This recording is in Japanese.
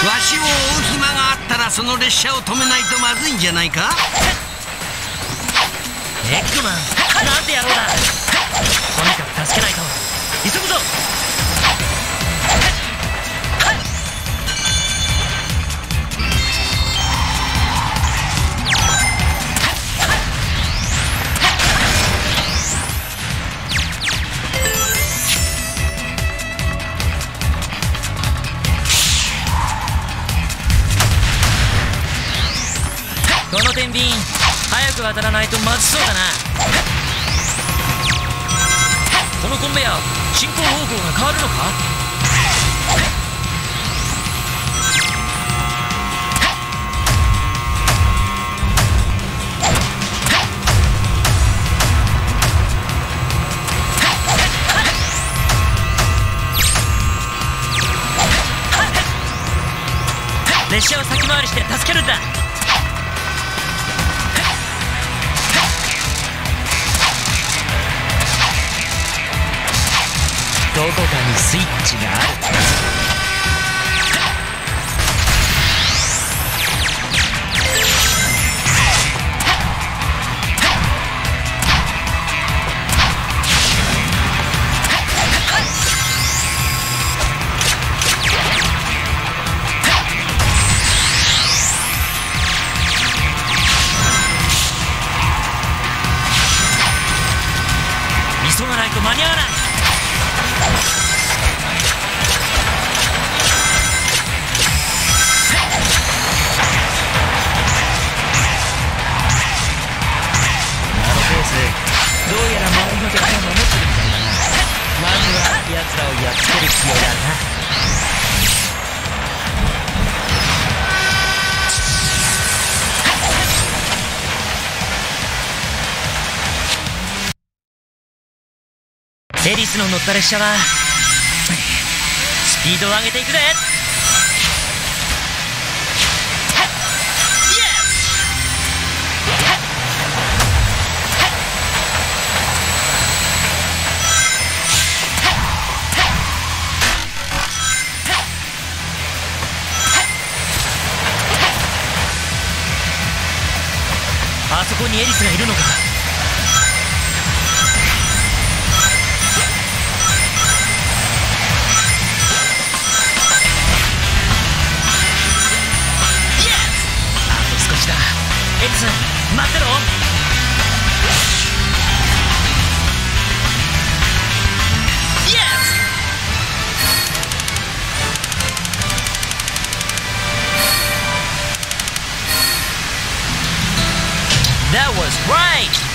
わしを追う暇があったらその列車を止めないとまずいんじゃないか。 エッグマン、なんて野郎だ。とにかく助けないと。急ぐぞ。この天秤早く当たらないとまずそうだな。このコンベヤー進行方向が変わるのか。列車を先回りして助けるんだ。どこかにスイッチがある。急がないと間に合わない。どうやら周りの敵を守ってるみたいだな。まずは奴らをやっつける必要があるな。エリスの乗った列車はスピードを上げていくぜ。あそこにエリスがいるのか。あと少しだ。エリス、待ってろ。That was right!